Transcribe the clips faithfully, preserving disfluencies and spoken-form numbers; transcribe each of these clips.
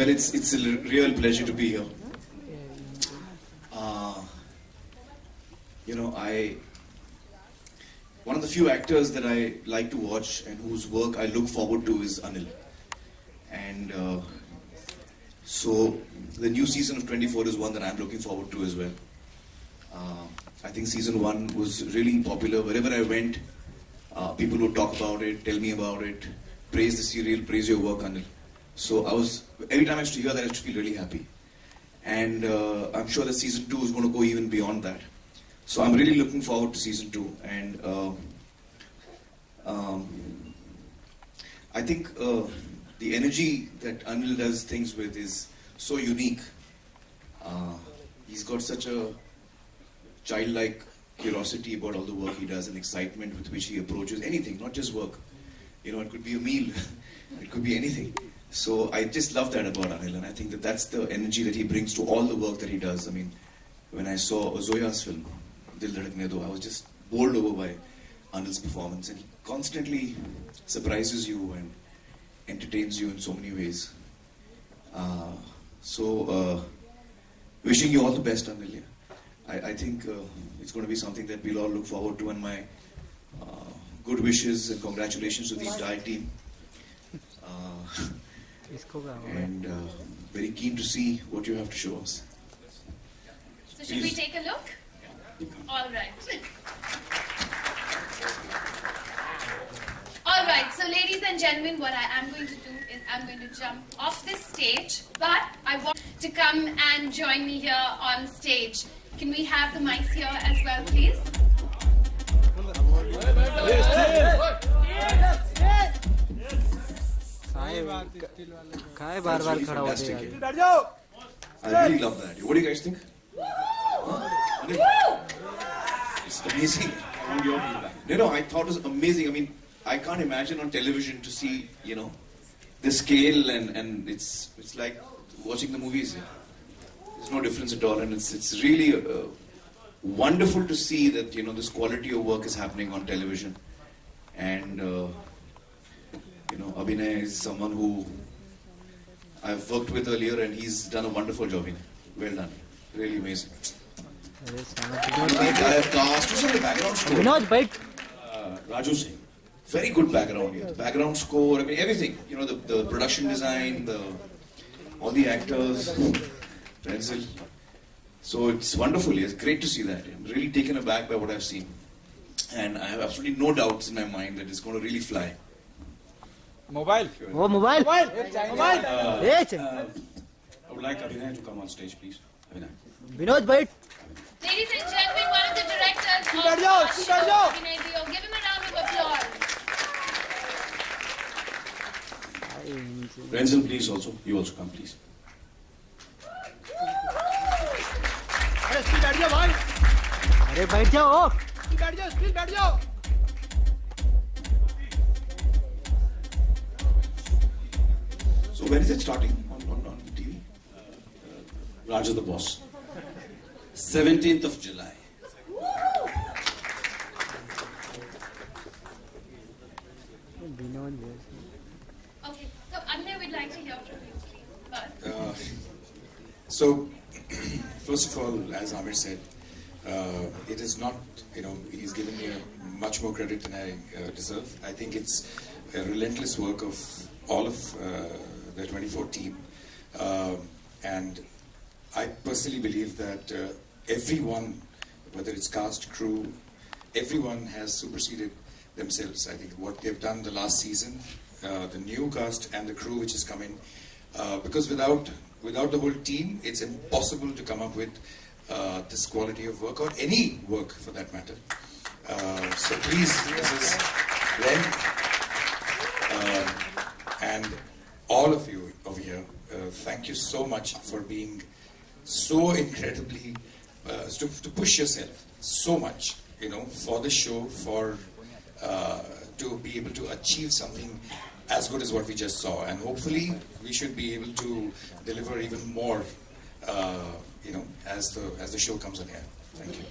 Well, it's it's a real pleasure to be here. Uh, you know, I one of the few actors that I like to watch and whose work I look forward to is Anil. And uh, so the new season of twenty-four is one that I'm looking forward to as well. Uh, I think season one was really popular. Wherever I went, uh, people would talk about it, tell me about it, praise the serial, praise your work, Anil. So I was, every time I used to hear that, I used to feel really happy. And uh, I'm sure that season two is going to go even beyond that. So I'm really looking forward to season two. And uh, um, I think uh, the energy that Anil does things with is so unique. Uh, he's got such a childlike curiosity about all the work he does and excitement with which he approaches anything, not just work. You know, it could be a meal, it could be anything. So I just love that about Anil, and I think that that's the energy that he brings to all the work that he does. I mean, when I saw Zoya's film, Dil Dhadakne Do, I was just bowled over by Anil's performance, and he constantly surprises you and entertains you in so many ways. Uh, so, uh, wishing you all the best, Anil. Yeah. I, I think uh, it's going to be something that we'll all look forward to, and my uh, good wishes and congratulations to the entire team. Uh, and uh, very keen to see what you have to show us. So should we take a look? All right. All right, so ladies and gentlemen, what I am going to do is I'm going to jump off this stage, but I want to come and join me here on stage. Can we have the mics here as well, please? I really love that. What do you guys think? It's amazing. I want your feedback. You know, I thought it was amazing. I mean, I can't imagine on television to see, you know, the scale, and, and it's it's like watching the movies. There's no difference at all, and it's it's really uh, wonderful to see that, you know, this quality of work is happening on television. And uh, you know, Abhinay is someone who I've worked with earlier, and he's done a wonderful job. Well done, really amazing. I have cast who's on the background score. Vinod, bite. Uh, Raju Singh, very good background here. The background score, I mean everything. You know, the, the production design, the all the actors, Renzel. So it's wonderful. It's great to see that. I'm really taken aback by what I've seen, and I have absolutely no doubts in my mind that it's going to really fly. Mobile. Oh, mobile. Mobile. Mobile. Uh, uh, I would like Abhinay to come on stage, please. Abhinay. Vinod, bite. Ladies and gentlemen, one of the directors of our show, Abhinay Dio. Give him a round of applause. Renzel, please also. You also come, please. अरे बैठ जाओ बैठ जाओ screen बैठ जाओ So when is it starting on, on, on T V? Uh, Raja the Boss. seventeenth of July. Okay, so Anil, we'd like to hear from you, please. First. Uh, so, first of all, as Amir said, uh, it is not, you know, he's given me a, much more credit than I uh, deserve. I think it's a relentless work of all of uh, the twenty-four team. Uh, and I personally believe that uh, everyone, whether it's cast, crew, everyone has superseded themselves. I think what they've done the last season, uh, the new cast and the crew which is coming, uh, because without without the whole team, it's impossible to come up with uh, this quality of work, or any work for that matter. Uh, so please, Missus Ren, uh, and all of you over here, uh, thank you so much for being so incredibly, uh, to, to push yourself so much, you know, for the show, for uh, to be able to achieve something as good as what we just saw, and hopefully we should be able to deliver even more, uh, you know, as the as the show comes on air. Thank you.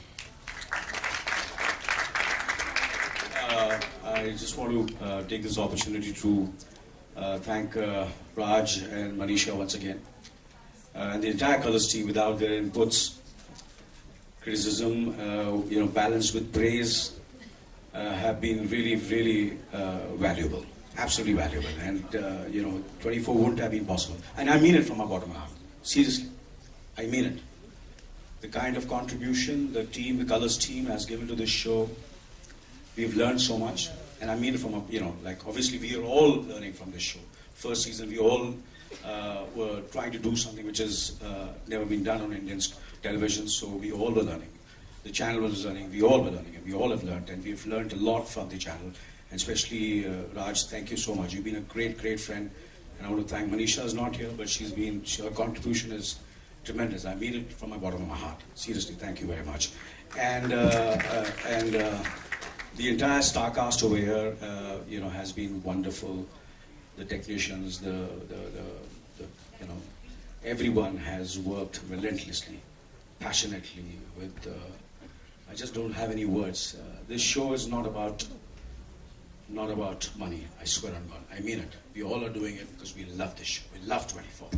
Uh, I just want to uh, take this opportunity to uh, thank uh, Raj and Manisha once again, uh, and the entire Colors team. Without their inputs, criticism, uh, you know, balanced with praise, uh, have been really, really uh, valuable, absolutely valuable. And uh, you know, twenty-four wouldn't have been possible. And I mean it from my bottom of my heart. Seriously, I mean it. The kind of contribution the team, the Colors team, has given to this show, we've learned so much. And I mean it from a, you know, like obviously we are all learning from this show. First season, we all uh, were trying to do something which has uh, never been done on Indian television, so we all were learning. The channel was learning, we all were learning, and we all have learned, and we've learned a lot from the channel. And especially uh, Raj, thank you so much. You've been a great, great friend. And I want to thank Manisha is not here, but she's been, her contribution is tremendous. I mean it from the bottom of my heart. Seriously, thank you very much. And, uh, uh, and uh, the entire star cast over here, uh, you know, has been wonderful. The technicians, the, the, the, the, you know, everyone has worked relentlessly, passionately with, uh, I just don't have any words. Uh, this show is not about, not about money, I swear on God. I mean it. We all are doing it because we love this show. We love twenty-four.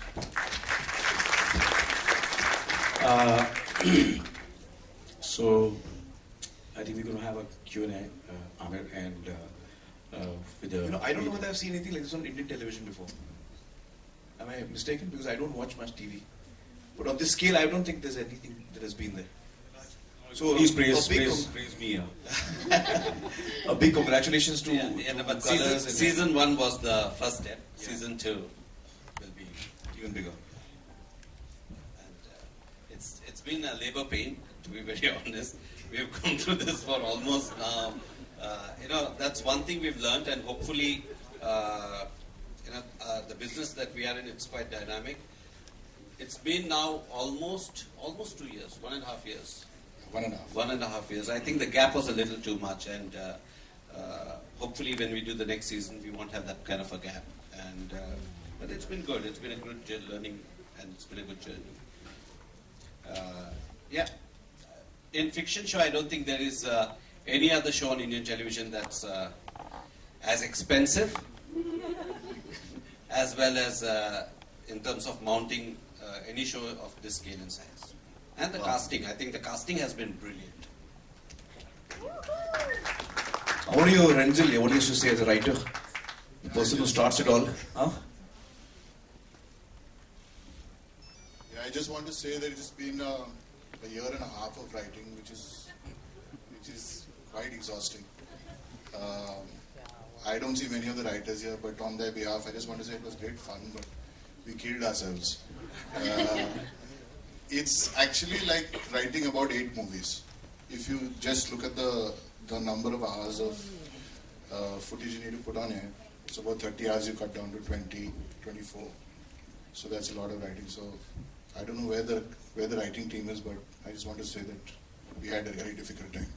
Uh, so, I think we're going to have a Q and A, uh, Amir, and uh, uh, with the... You know, I don't know whether I've seen anything like this on Indian television before. Am I mistaken? Because I don't watch much T V. But on this scale, I don't think there's anything that has been there. So, please praise, a big, praise, praise me. Yeah. a big congratulations to, yeah, yeah, to but Colors season, and season one was the first step. Yeah. Season two will be even bigger. and uh, it's it's been a labor pain, to be very honest. We've gone through this for almost now. Uh, you know, that's one thing we've learned, and hopefully, uh, you know, uh, the business that we are in, it's quite dynamic. It's been now almost almost two years, one and a half years. One and a half. One and a half years. I think the gap was a little too much, and uh, uh, hopefully, when we do the next season, we won't have that kind of a gap. And uh, but it's been good. It's been a good journey, learning, and it's been a good journey. Uh, yeah. In fiction show, I don't think there is uh, any other show on Indian television that's uh, as expensive, as well as uh, in terms of mounting uh, any show of this scale and size. And the wow. casting, I think the casting has been brilliant. What do you, Renjil, what do you used to say as a writer? The person who starts it all. Huh? Yeah, I just want to say that it's been uh, a year and a half of writing, which is which is quite exhausting. Um, I don't see many of the writers here, but on their behalf, I just want to say it was great fun, but we killed ourselves. Uh, it's actually like writing about eight movies. If you just look at the the number of hours of uh, footage you need to put on here, it's about thirty hours you cut down to twenty, twenty-four. So that's a lot of writing. So I don't know where the where the writing team is, but I just want to say that we had a very difficult time.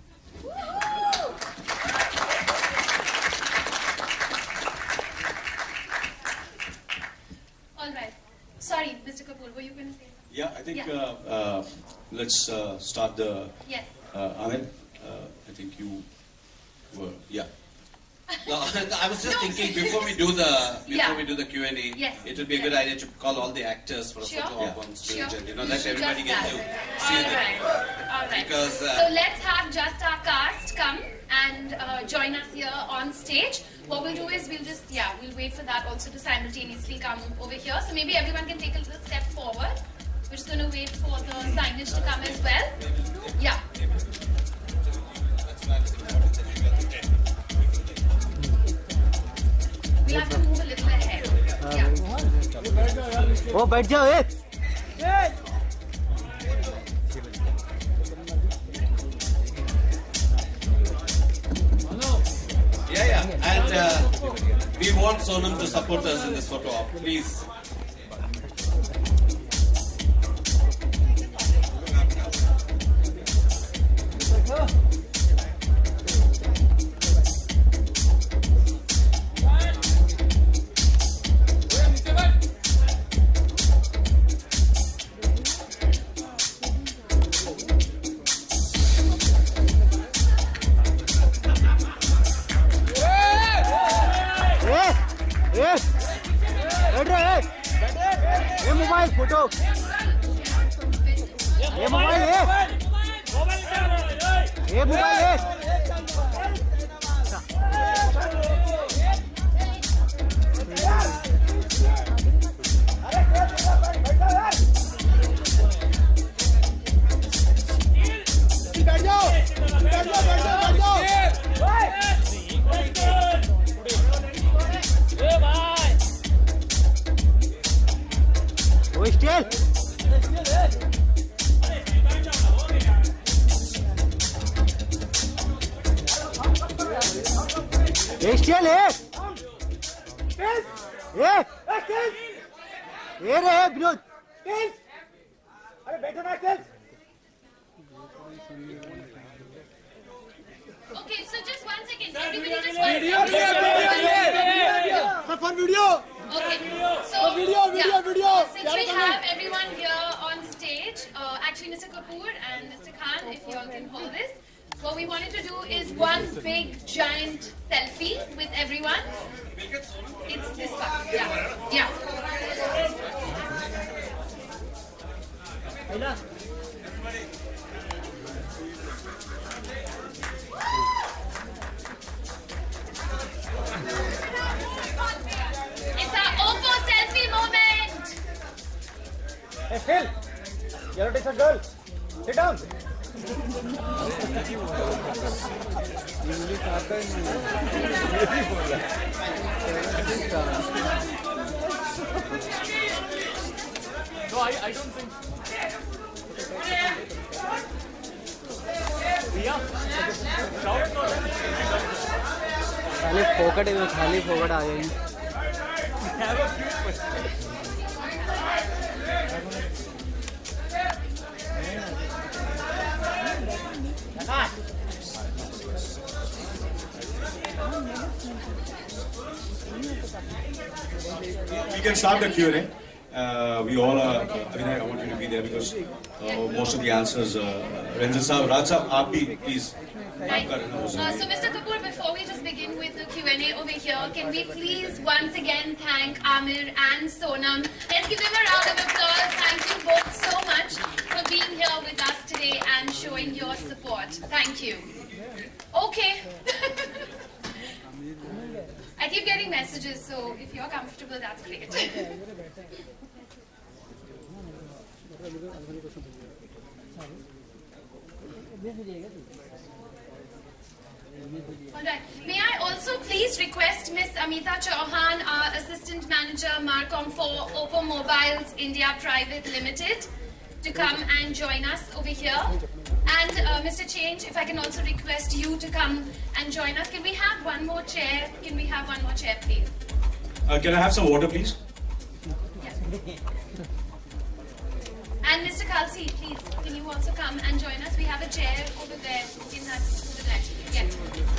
All right. Sorry, Mister Kapoor, were you going to say something? Yeah, I think Yeah. Uh, uh, let's uh, start the... Yes. Uh, Amit, uh, I think you were... Yeah. No, I was just thinking before we do the before Yeah. we do the Q and A, Yes. it would be a good Yes. idea to call all the actors for a Sure. photo op on stage, Sure. and you know let Just everybody get that. to All see them. right. All right. Because, uh, so let's have just our cast come and uh, join us here on stage. What we'll do is we'll just, yeah, we'll wait for that also to simultaneously come over here. So maybe everyone can take a little step forward. We're just going to wait for the signage to come as well. Yeah. We'll have to move a little ahead. Yeah. ओ बैठ जाओ ए Yeah, yeah, and uh, we want Sonam to support us in this photo op, please. ए ए ये mobile है ये mobile है बैठ जाओ बैठ जाओ बैठ जाओ बैठ जाओ वो स्टेल ये स्टेल है ये ये रे विनोद अरे बैठो ना स्टेल Okay, so just one second. Everybody just one video second. for video Okay, so video video yeah. video Since we have everyone here on stage, uh, actually Mister Kapoor and Mister Khan, if you all can hold this, what we wanted to do is one big giant selfie with everyone. It's this one. Yeah. Yeah. It's our Oppo selfie moment. Hey Phil, yellow t-shirt girl, sit down. No, I, I don't think. Yeah. खाली फोकट है खाली फोकट आ जाएगी We can start the Q and A. Uh, we all are, uh, I mean, I want you to be there because uh, most of the answers, uh, Ranjan Saab, Raj Saab, aap bhi, please. Right. Uh, so Mister Kapoor, before we just begin with the Q and A over here, can we please once again thank Amir and Sonam. Let's give them a round of applause. Thank you both so much for being here with us today and showing your support. Thank you. Okay. I keep getting messages, so if you're comfortable, that's great. Alright. May I also please request Miss Amita Chauhan, our Assistant Manager, Marcom for Oppo Mobiles India Private Limited, to come and join us over here. And uh, Mister Change, if I can also request you to come and join us. Can we have one more chair? Can we have one more chair, please? Uh, can I have some water, please? Yes. And Mister Khalsi, please, can you also come and join us? We have a chair over there in that, over there. Yes.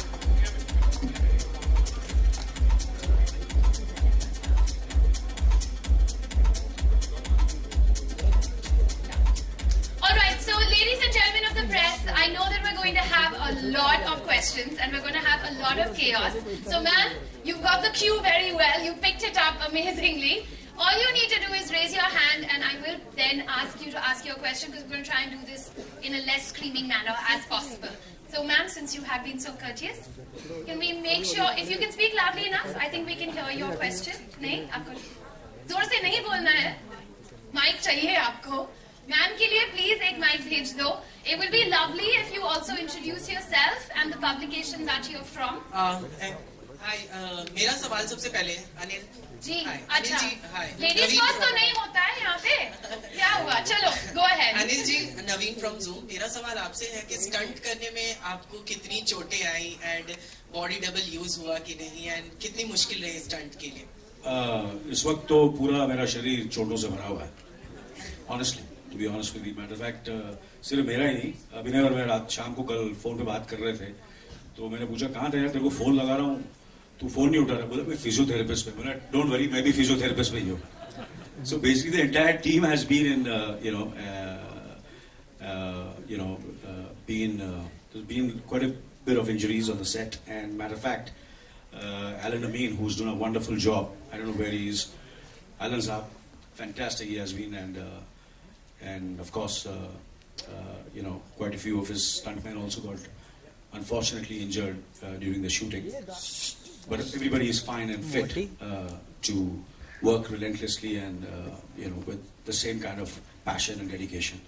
Alright, so ladies and gentlemen of the press, I know that we're going to have a lot of questions and we're going to have a lot of chaos. So ma'am, you've got the cue very well, you picked it up amazingly. All you need to do is raise your hand and I will then ask you to ask your question because we're going to try and do this in a less screaming manner as possible. So ma'am, since you have been so courteous, can we make sure, if you can speak loudly enough, I think we can hear your question. नहीं, आपको जोर से नहीं बोलना है. Mic चाहिए आपको. Ma'am के लिए please एक mic भेज दो. It will be lovely if you also introduce yourself and the publication that you're from. Uh, Hi, uh, मेरा सवाल सबसे पहले अनिल जी, Hi, अच्छा. अनिल जी, hi. Ladies नवीन first तो from- नहीं होता है यहाँ पे. क्या हुआ? चलो, go ahead. Anil ji Naveen from Zoom मेरा सवाल आपसे है कि स्टंट करने में आपको कितनी चोटें आई एंड बॉडी डबल यूज हुआ कि नहीं एंड कितनी मुश्किल रही स्टंट के लिए uh, इस वक्त तो पूरा मेरा शरीर चोटों से भरा हुआ है. Honestly, to be honest with you, matter of fact, uh, सिर्फ मेरा ही नहीं, अभिनय और मैं रात शाम को कल फोन पे बात कर रहे थे, तो मैंने पूछा कहाँ थे यार, तेरे को फोन लगा रहा हूँ, तू फोन नहीं उठा रहा. बोला मैं फिजियोथेरेपिस्ट पे. बोला डोंट वरी, मैं भी फिजियोथेरेपिस्ट पे ही हूँ. So basically, the entire team has been in, uh, you know, uh, uh, you know, uh, been uh, there's been quite a bit of injuries on the set. And matter of fact, uh, Alan Amin, who's done a wonderful job. I don't know where he is. Alan's up, fantastic he has been, and uh, and of course, uh, Uh, you know, quite a few of his stuntmen also got unfortunately injured uh, during the shooting. But everybody is fine and fit uh, to work relentlessly and uh, you know, with the same kind of passion and dedication,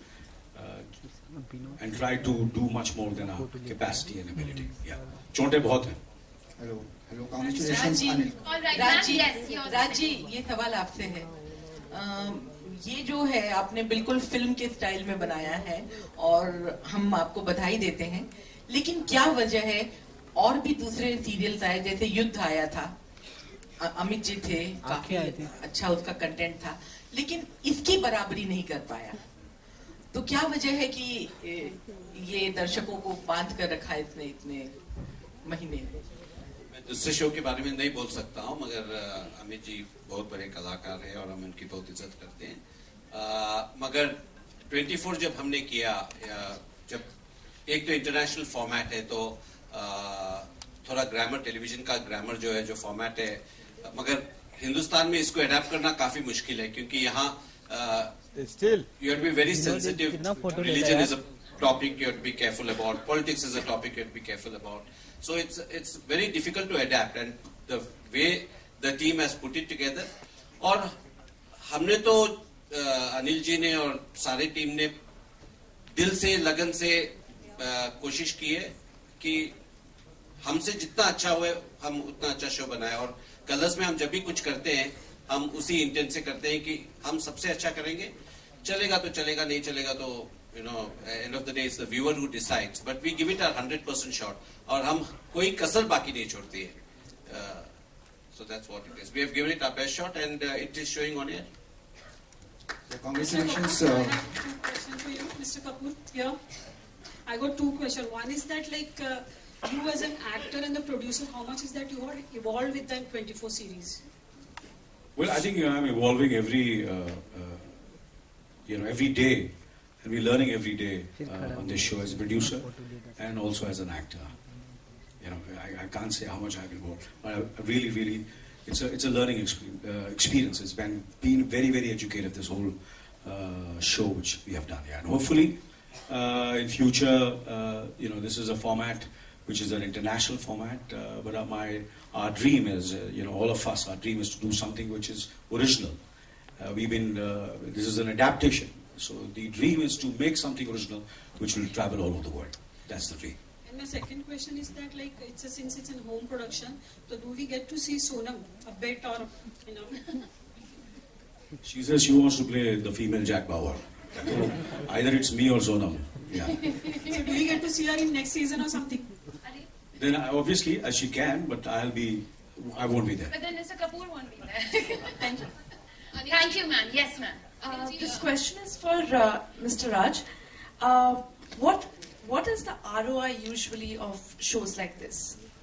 uh, and try to do much more than our capacity and ability. Yeah. Chonte bahut hain. Hello, hello, congratulations, Anil. All right, राजी, ma'am. Yes, yours. राजी, ये सवाल आपसे है। अम, ये जो है आपने बिल्कुल फिल्म के स्टाइल में बनाया है और हम आपको बधाई देते हैं, लेकिन क्या वजह है और भी दूसरे सीरियल्स आए जैसे युद्ध आया था, अ- अमित जी थे, काफी अच्छा उसका कंटेंट था, लेकिन इसकी बराबरी नहीं कर पाया, तो क्या वजह है कि ए, ये दर्शकों को बांध कर रखा है इसने इतने महीने? मैं दूसरे शो के बारे में नहीं बोल सकता हूँ, मगर अ, अमित जी बहुत बड़े कलाकार हैं और हम उनकी बहुत इज्जत करते हैं। अ, मगर चौबीस जब हमने किया, या, जब एक तो इंटरनेशनल फॉर्मेट है, तो अ, थोड़ा ग्रामर, टेलीविजन का ग्रामर जो है, जो फॉर्मेट है, मगर हिंदुस्तान में इसको अडेप्ट करना काफी मुश्किल है, क्योंकि यहाँ you have to be very sensitive. Religion is a topic you have to be careful about, politics is a topic you have to be careful about, so it's it's very difficult to adapt, and the way the team has put it together, और हमने तो अनिल जी ने और सारे team ने दिल से, लगन से कोशिश की है कि हमसे जितना अच्छा हुए हम उतना अच्छा शो बनाए, और कलर्स में हम जब भी कुछ करते हैं हम उसी इंटेंट से करते हैं कि हम सबसे अच्छा करेंगे, चलेगा तो चलेगा, नहीं चलेगा तो you know, end of the day it's the viewer who decides, but we give it our one hundred percent shot, और हम कोई कसर बाकी नहीं छोड़ती है, uh, so that's what it is. We have given it our best shot and uh, it is showing on air. So congratulations. Uh, Uh, I have two questions for you, Mister Kapoor. Here, I got two questions. One is that, like, uh, you as an actor and the producer, how much is that you are evolved with the twenty-four series? Well, I think you know, I'm evolving every, uh, uh, you know, every day. And we're learning every day uh, on this show as a producer and also as an actor. You know, I, I can't say how much I've involved, but I really, really, it's a it's a learning experience. Uh, experience. It's been been very, very educative, this whole uh, show which we have done. Yeah, and hopefully uh, in future, uh, you know, this is a format which is an international format. Uh, but uh, my our dream is, uh, you know, all of us, our dream is to do something which is original. Uh, we've been. Uh, this is an adaptation. So the dream is to make something original which will travel all over the world. That's the dream. And my second question is that, like, it's a, since it's in home production, so do we get to see Sonam a bit, or, you know? She says she wants to play the female Jack Bauer. So either it's me or Sonam. Yeah. So do we get to see her in next season or something? Then I, obviously, as she can, but I'll be, I won't be there. But then Mister Kapoor won't be there. Thank you. Thank you, ma'am. Yes, ma'am. Uh, this question is for uh, Mister Raj. Uh, what what is the R O I usually of shows like this?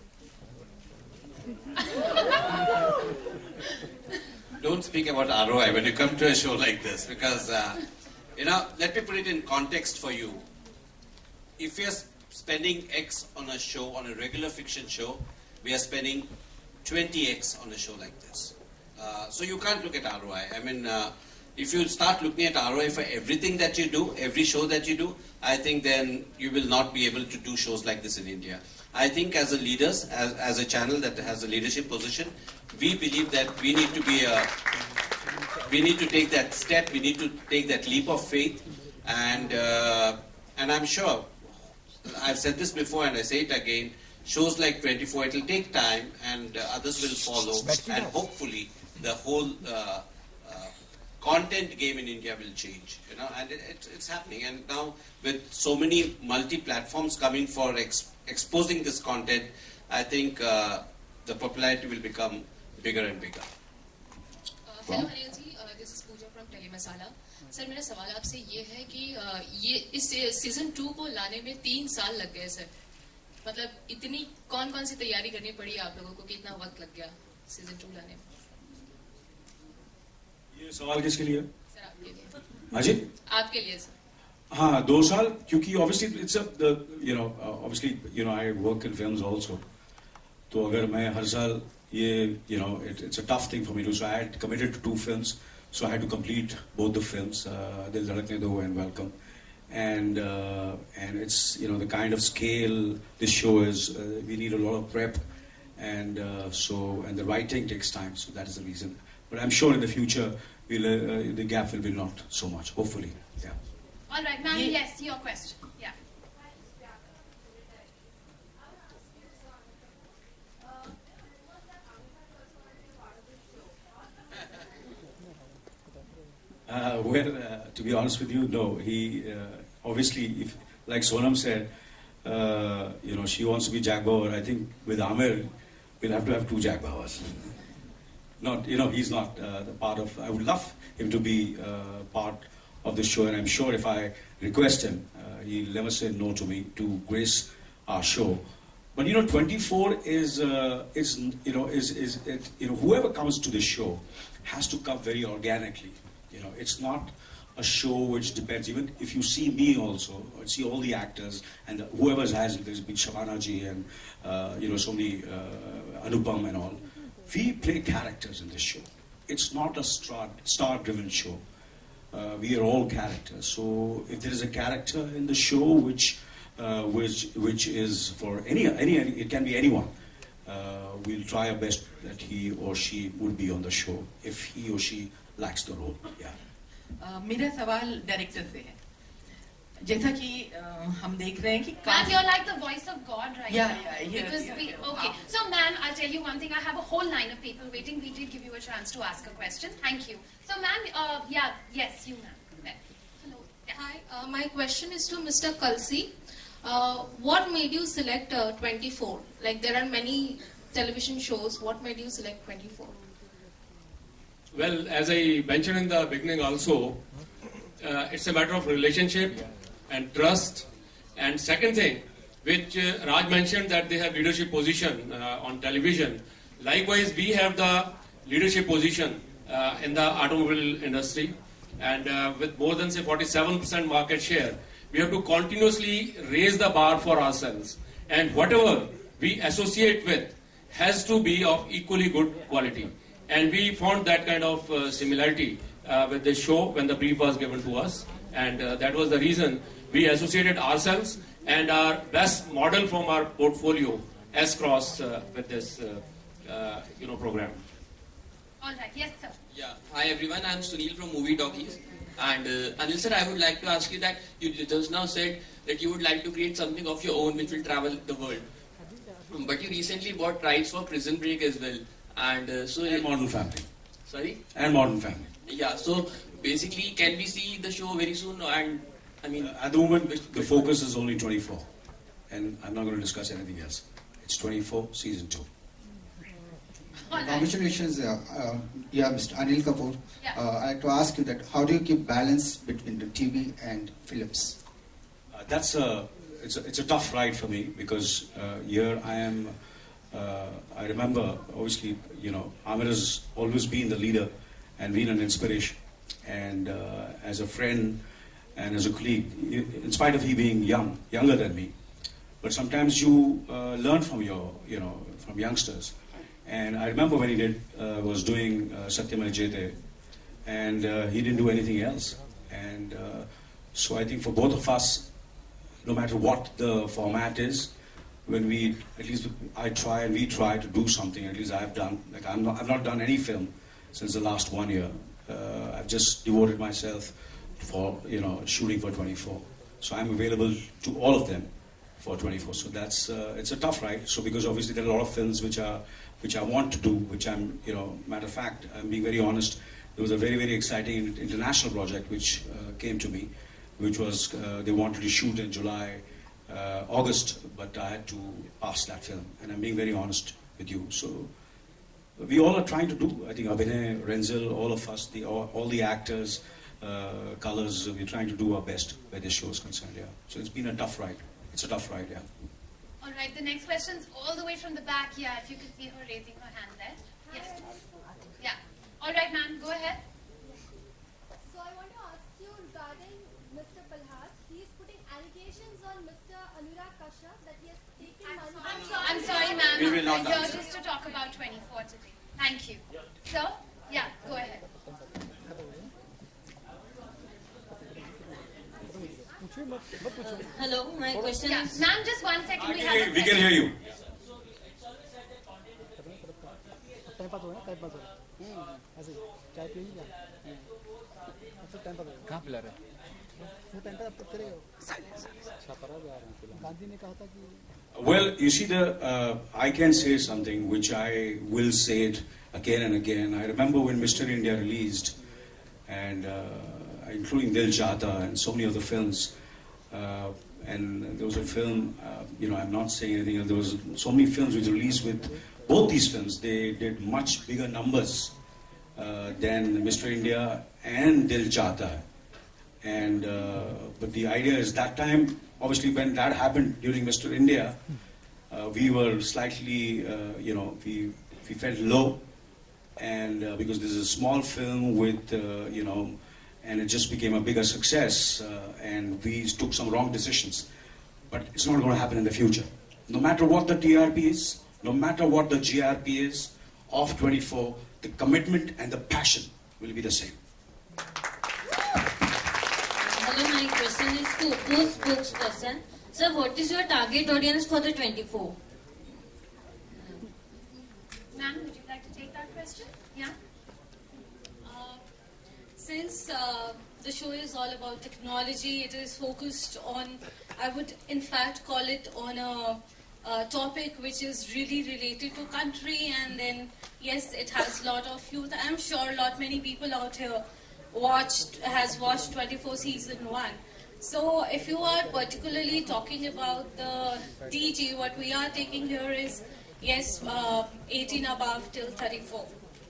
Don't speak about R O I when you come to a show like this, because uh, you know, let me put it in context for you. If we are spending X on a show, on a regular fiction show, we are spending twenty X on a show like this. Uh, so you can't look at R O I. I mean, uh, if you start looking at R O I for everything that you do, every show that you do, I think then you will not be able to do shows like this in India. I think as a leaders, as, as a channel that has a leadership position, we believe that we need to be a, we need to take that step, we need to take that leap of faith, and uh, and I'm sure, I've said this before and I say it again, shows like twenty-four, it will take time, and uh, others will follow, and hopefully the whole uh, uh, content game in India will change, you know, and it, it, it's happening. And now with so many multi-platforms coming for ex exposing this content, I think uh, the popularity will become bigger and bigger. Uh, hello Anil ji, uh, this is Pooja from Telemasala. Sir मेरा सवाल आपसे ये है कि uh, ये इस season two को लाने में तीन साल लग गए सर, मतलब इतनी कौन कौन सी तैयारी करनी पड़ी आप लोगों को, कितना वक्त लग गया सीजन टू लाने में? ये सवाल किसके लिए? सर आपके लिए। हाँ जी? आपके लिए सर। हाँ, दो साल, क्योंकि obviously it's a the you know uh, obviously you know I work in films also. तो अगर मैं हर साल ये you know it, it's a tough thing for me to, so I had committed to two films, so I had to complete both the films, uh, Dil Dhadakne Do and Welcome, and uh, and it's, you know, the kind of scale this show is. Uh, we need a lot of prep, and uh, so and the writing takes time. So that is the reason. But I'm sure in the future, we'll, uh, the gap will be not so much. Hopefully, yeah. All right, ma'am. Yes, your question. Yeah. Uh, well, uh, to be honest with you, no. He uh, obviously, if like Sonam said, uh, you know, she wants to be Jack Bauer. I think with Amir, we'll have to have two Jack Bauers. Not, you know, he's not uh, the part of. I would love him to be uh, part of the show, and I'm sure if I request him, uh, he'll never say no to me to grace our show. But you know, twenty-four is uh, is you know is is it, you know, whoever comes to the show has to come very organically. You know, it's not a show which depends. Even if you see me also, or see all the actors and whoever has, there's been Shabana ji and uh, you know, so many uh, Anupam and all. We play characters in this show. It's not a star star-driven show. Uh, we are all characters. So if there is a character in the show which uh, which which is for any any it can be anyone. Uh, we'll try our best that he or she would be on the show if he or she lacks the role. Yeah. Uh, मेरा सवाल director से है. जैसा कि uh, हम देख रहे हैं कि ma'am, you're like the voice of God right yeah, now. Yeah, yeah, because yeah, we, yeah. Okay, so ma'am, I'll tell you one thing. I have a whole line of people waiting. We did give you a chance to ask a question. Thank you. So ma'am, uh, yeah, yes, you ma'am. Hello. Yeah. Hi, uh, my question is to Mister Kalsi. Uh, what made you select uh, twenty-four? Like there are many television shows. What made you select twenty-four? Well, as I mentioned in the beginning also, uh, it's a matter of relationship and trust. And second thing, which uh, Raj mentioned, that they have leadership position uh, on television. Likewise, we have the leadership position uh, in the automobile industry. And uh, with more than say forty-seven percent market share, we have to continuously raise the bar for ourselves. And whatever we associate with has to be of equally good quality. And we found that kind of uh, similarity uh, with this show when the brief was given to us. And uh, that was the reason we associated ourselves and our best model from our portfolio S-Cross uh, with this uh, uh, you know, program. All right, yes sir. Yeah, hi everyone, I'm Sunil from Movie Talkies. And uh, Anil sir, I would like to ask you that you just now said that you would like to create something of your own which will travel the world. But you recently bought rights for Prison Break as well. And uh, so and Modern Family. Sorry? And Modern Family. Yeah, so basically, can we see the show very soon? And I mean, uh, at the moment, the focus is only twenty-four, and I'm not going to discuss anything else. It's twenty-four, season two. Congratulations, uh, uh, yeah, Mister Anil Kapoor. Yeah. Uh, I'd like to ask you that how do you keep balance between the T V and films? Uh, that's a it's a it's a tough ride for me because uh, here I am. Uh, I remember, obviously, you know, Amir has always been the leader and been an inspiration. And uh, as a friend and as a colleague, in spite of he being young, younger than me, but sometimes you uh, learn from your, you know, from youngsters. And I remember when he did, uh, was doing uh, Satyam Jete, and uh, he didn't do anything else. And uh, so I think for both of us, no matter what the format is, when we, at least I try and we try to do something, at least I've done, like I'm not, I've not done any film since the last one year. Uh, I've just devoted myself for, you know, shooting for twenty-four. So I'm available to all of them for twenty-four. So that's, uh, it's a tough ride. So because obviously there are a lot of films which are, which I want to do, which I'm, you know, matter of fact, I'm being very honest, there was a very, very exciting international project which uh, came to me, which was, uh, they wanted to shoot in July, Uh, August, but I had to pass that film, and I'm being very honest with you. So we all are trying to do. I think Abhinay, Renzel, all of us, the all, all the actors, uh, colors, we're trying to do our best where this show is concerned. Yeah. So it's been a tough ride. It's a tough ride. Yeah. All right. The next question's all the way from the back. Yeah. If you could see her raising her hand there. Yes. Yeah. All right, ma'am. Go ahead. So I want to ask you regarding Mister Palhar. He's putting allegations on Mister Anurag Kashyap that he has taken I'm money. I'm, so, I'm sorry, ma'am. We will not We're here answer. just to talk about twenty-four today. Thank you. Sir? Yeah, go ahead. Hello, my question Yeah, is. ma'am, just one second. We have a We can hear you. Time pass हो रहा है time pass हो रहा है ऐसे चाय पिएंगे क्या अच्छा टाइम पास कहाँ पिला रहे वो टाइम पास अब तक करेगा छापरा भी आ रहे हैं गांधी ने कहा था कि Well, you see, the uh, I can say something which I will say it again and again. I remember when Mister India released, and uh, including Dil Chahta and so many other films, uh, and there was a film, uh, you know, I'm not saying anything, there was so many films which released with both these films. They did much bigger numbers uh, than Mister India and Dil Chahta. And uh, but the idea is that time, obviously, when that happened during Mister India, uh, we were slightly, uh, you know, we we felt low, and uh, because this is a small film with, uh, you know, and it just became a bigger success, uh, and we took some wrong decisions. But it's not going to happen in the future. No matter what the T R P is, no matter what the G R P is of twenty-four, the commitment and the passion will be the same. Hello, my question is to Oppo's spokesperson. Sir, what is your target audience for the twenty-four? Ma'am, would you like to take that question? Yeah. Uh, since uh, the show is all about technology, it is focused on, I would in fact call it on a, a topic which is really related to country, and then yes, it has a lot of youth. I'm sure a lot many people out here watched has watched twenty-four season one. So if you are particularly talking about the D G, what we are taking here is yes, uh, eighteen above till thirty-four.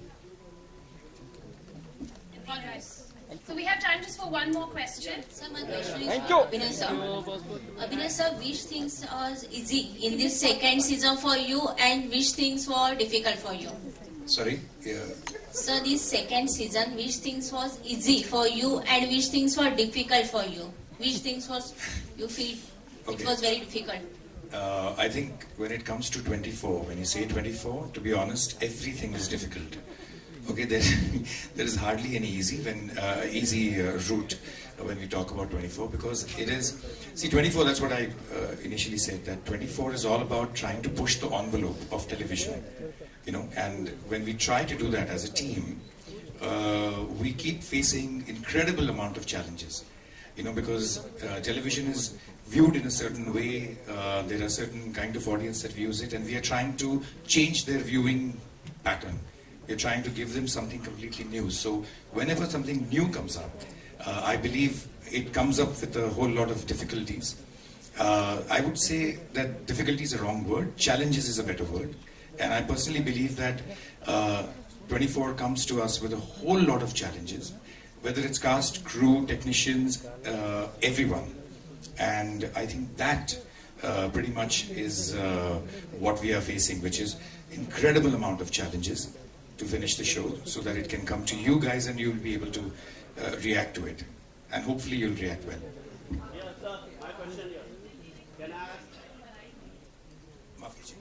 All right. So we have time just for one more question. Sir, my question is Thank for you. Abhinay sir. Abhinay sir, which things are easy in this second season for you and which things were difficult for you? Sorry? Yeah. Sir, this second season, which things was easy for you and which things were difficult for you? Which things was you feel Okay. it was very difficult? Uh, I think when it comes to twenty-four, when you say twenty-four, to be honest, everything is difficult. Okay, there, there is hardly any easy when uh, easy uh, route when we talk about twenty-four, because it is, see, twenty-four, that's what I uh, initially said, that twenty-four is all about trying to push the envelope of television, you know, and when we try to do that as a team, uh, we keep facing incredible amount of challenges, you know, because uh, television is viewed in a certain way, uh, there are certain kind of audience that views it, and we are trying to change their viewing pattern. We're trying to give them something completely new. So whenever something new comes up, uh, I believe it comes up with a whole lot of difficulties. Uh, I would say that difficulty is a wrong word, challenges is a better word, and I personally believe that uh, twenty-four comes to us with a whole lot of challenges, whether it's cast, crew, technicians, uh, everyone. And I think that uh, pretty much is uh, what we are facing, which is incredible amount of challenges to finish the show so that it can come to you guys and you'll be able to uh, react to it. And hopefully you'll react well. Yes, sir. My question here. Can I ask? माफ कीजिए।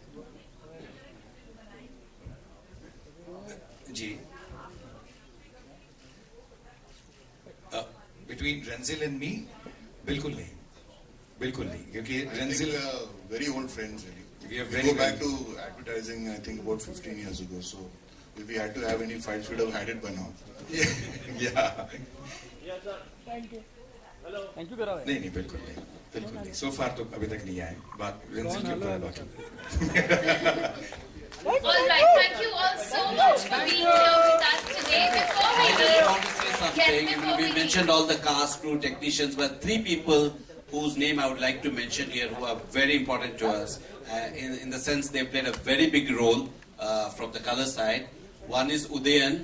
जी। Uh, between Renzil and me, बिल्कुल नहीं, बिल्कुल नहीं, क्योंकि Renzil we are very old friends really. We are We very go back very- to advertising, I think about fifteen years ago. So if we had to have any fights, we'd have had it by now. Yeah. Yeah. Yes, sir. Thank you. Hello. Thank you करा नहीं नहीं बिल्कुल नहीं, बिल्कुल नहीं। So far तो अभी तक नहीं आए, बात Renzil के ऊपर है बाकी। All right, thank you all so much for being here with us today. Before we I just leave, want to say something. yes, You know, before we we mentioned all the cast, crew, technicians, but three people whose name I would like to mention here who are very important to us. Uh, in, in the sense they played a very big role uh, from the color side. One is Udayan,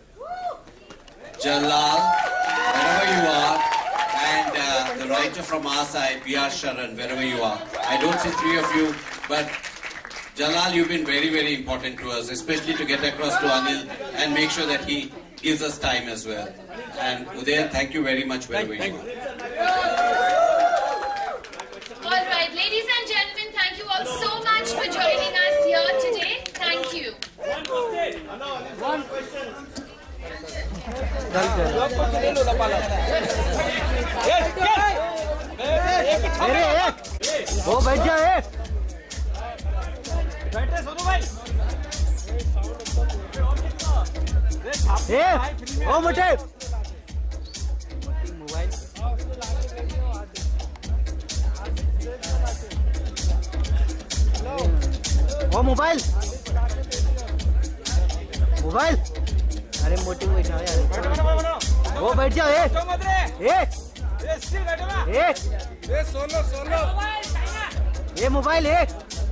Jalal, wherever you are, and uh, the writer from our side, V R Sharan, wherever you are. I don't see three of you, but Jalal, you've been very, very important to us, especially to get across to Anil and make sure that he gives us time as well. And Udayan, thank you very much wherever you are. All right, ladies and gentlemen, thank you all so much for joining us here today. Thank you. One question. One question. Yes, yes. बैठ जा ए बैठे सोनू भाई ए ओ मोटे mobile ओ mobile mobile अरे मोटी बैठा यार वो बैठ जाओ ए ए ए ए सोलो सोलो ए मोबाइल ए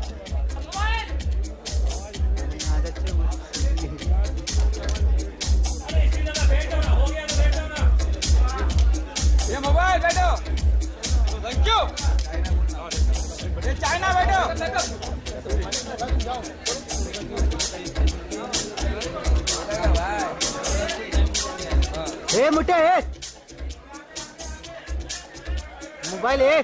ये मोबाइल बैठो थैंक यू ये चाइना बैठो ए मुटे ए मोबाइल ए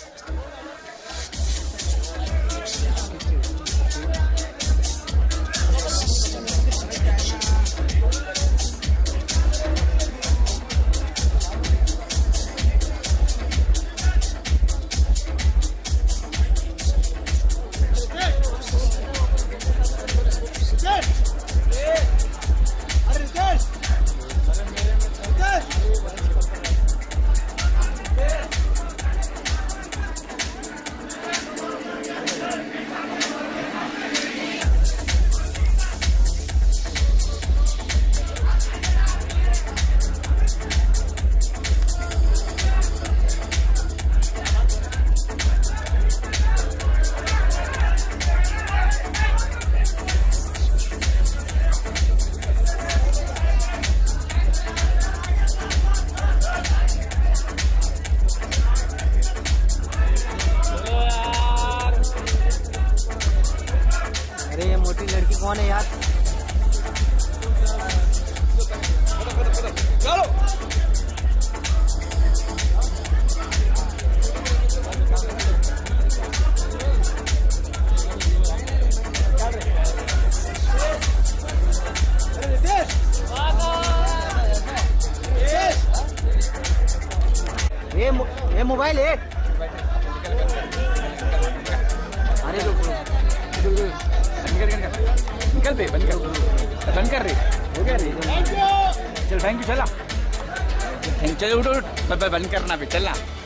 कौन है यार? चलो ये ये मोबाइल है। अरे रुक निकल पे बंद कर बंद कर रही हो गया रही चल थैंक यू चला चल उठ उठ बंद करना पे चलना।